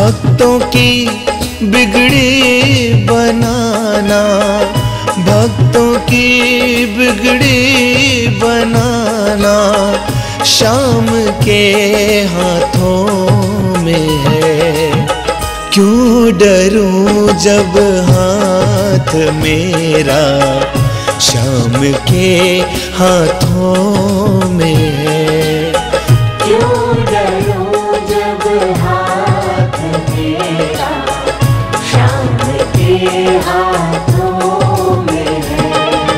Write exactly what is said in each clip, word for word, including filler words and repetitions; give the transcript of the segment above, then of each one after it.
भक्तों की बिगड़ी बनाना, भक्तों की बिगड़ी बनाना श्याम के हाथों में है। क्यों डरूं जब हाथ मेरा श्याम के हाथों में है। क्यों डरूं जब हाथ मेरा श्याम के हाथों में है।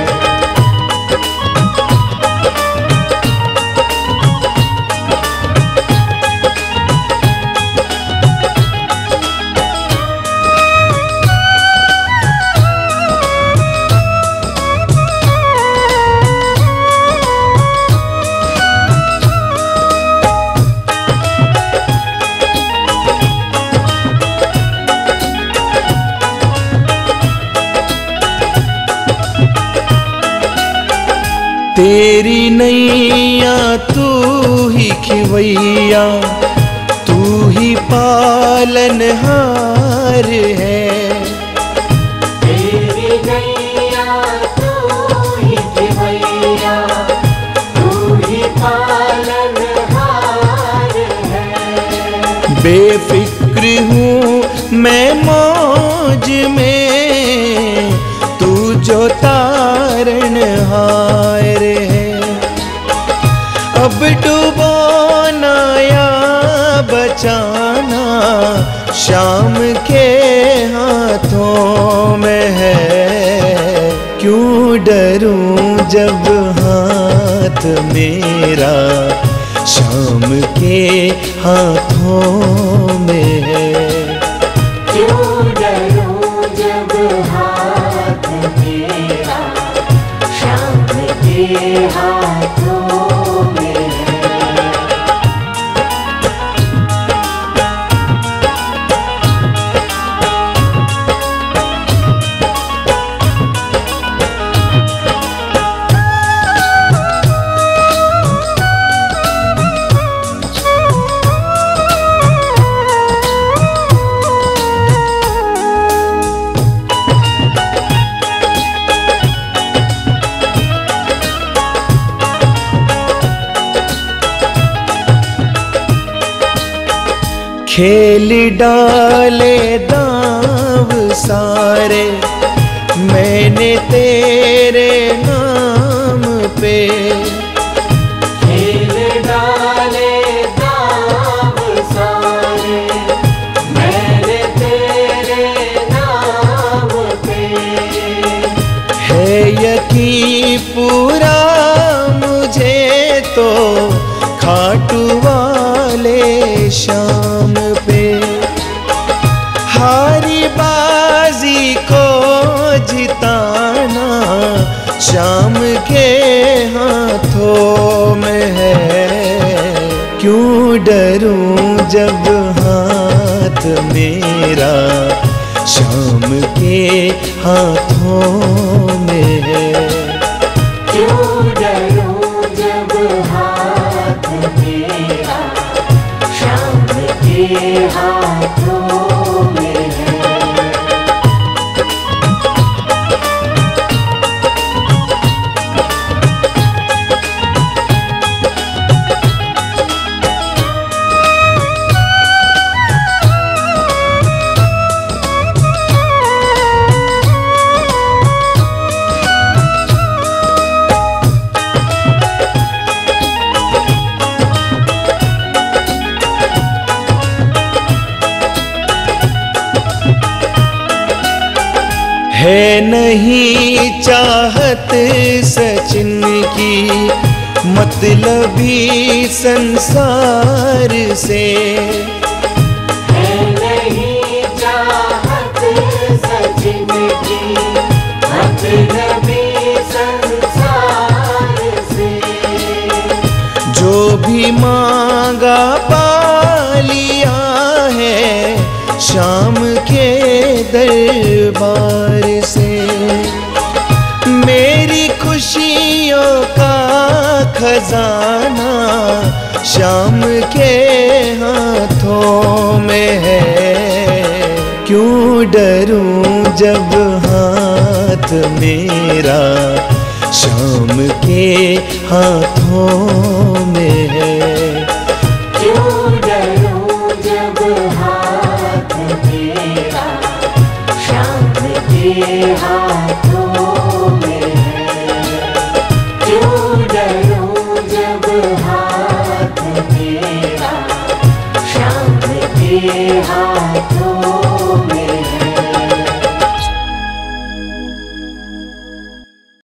तेरी नैया तू ही खिवैया, तू ही पालनहार है। तेरी नैया तू ही खिवैया, तू ही पालनहार है। बेफिक्र हूँ मैं मौज में, तू जो तारणहार है। अब डुबोना या बचाना श्याम के हाथों में है। क्यों डरूं जब हाथ मेरा श्याम के हाथों में है। क्यों डरूं जब हाथ मेरा श्याम के हाथों में है। खेल डाले दाव सारे मैंने तेरे नाम पे। खेल डाले दाव सारे मैंने तेरे नाम पे। है यकीन पूरा मुझे तो खाटू वाले श्याम पे। हारी बाजी को जिताना श्याम के हाथों में है। क्यों डरूं जब हाथ मेरा श्याम के हाथों में है। क्यों डरूं जब हाथ मेरा श्याम के हाथों में है। है नहीं चाहत सचिन की मतलबी संसार से। है नहीं चाहत सचिन की मतलबी संसार से। जो भी मांगा पा लिया है श्याम के दरबार से। मेरी खुशियों का खजाना श्याम के हाथों में है। डरूं जब हाथ मेरा शाम के हाथों में है। क्यों डरूं जब हाथ मेरा शाम के हाथों में है। क्यों डरूं जब हाथ मेरा शाम के हाथों